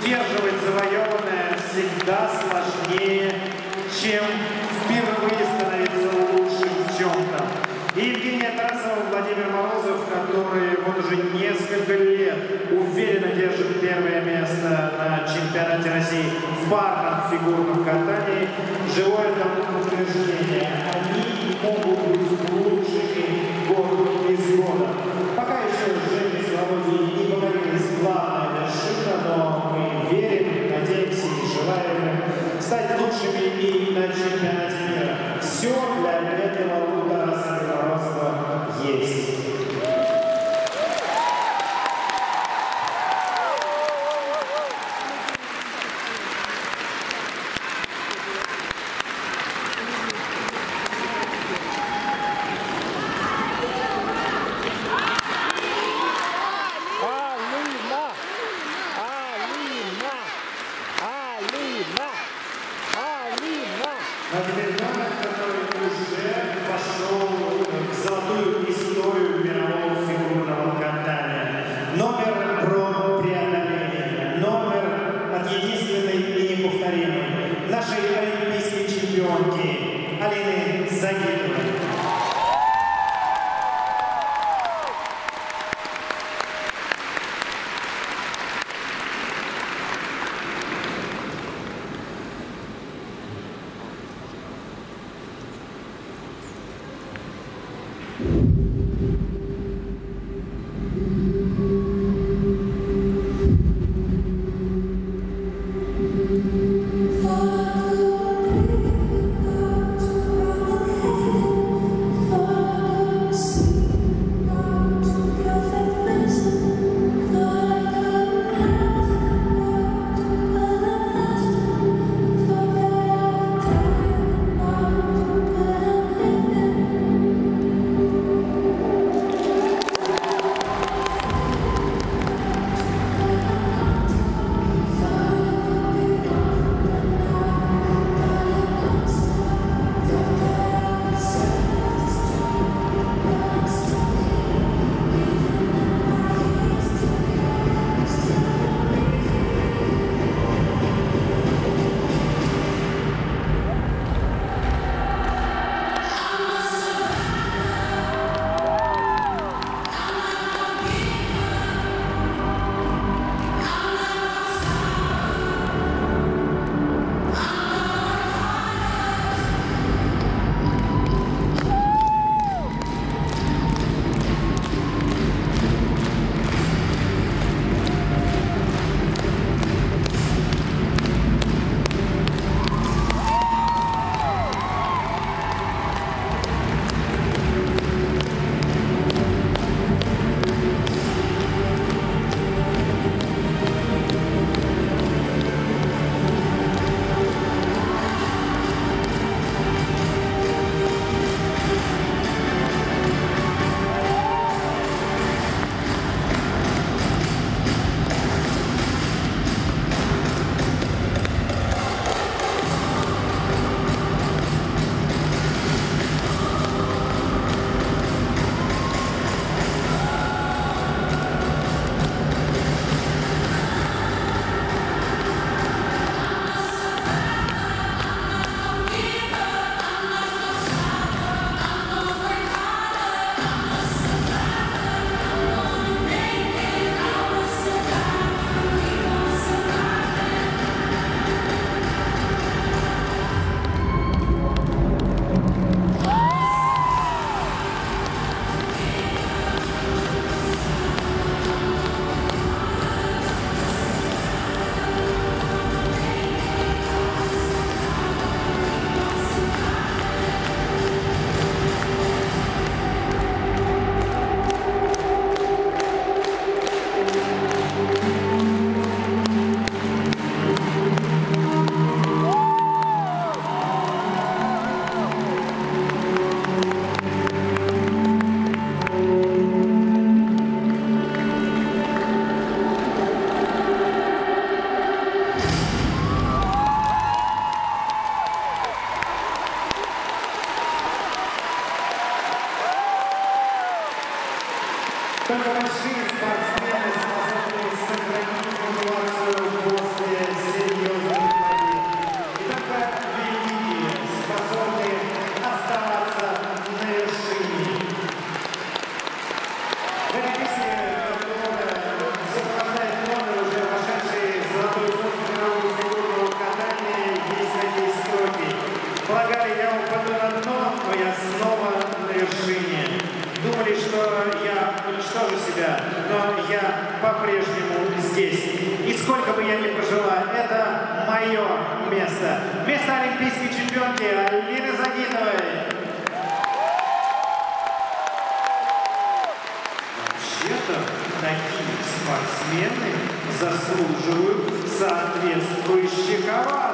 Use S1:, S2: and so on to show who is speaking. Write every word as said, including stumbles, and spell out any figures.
S1: удерживать завоеванное всегда сложнее, чем впервые становиться лучшим в чем-то. И Евгения Тарасова, Владимир Морозов, которые вот уже несколько лет уверенно держат первое место на чемпионате России в парном фигурном катании, живое тому подтверждение. Они могут быть лучшими год из года. Пока еще Женя Свободин не покорилась главная вершина, но мы верим, надеемся и желаем им стать лучшими и на чемпионате мира. Все для этого у Тараса Морозова есть. думали, что я уничтожу себя, но я по-прежнему здесь. И сколько бы я ни прожила, это мое место. Место олимпийской чемпионки Алины Загитовой. Вообще-то такие спортсмены заслуживают соответствующих оваций.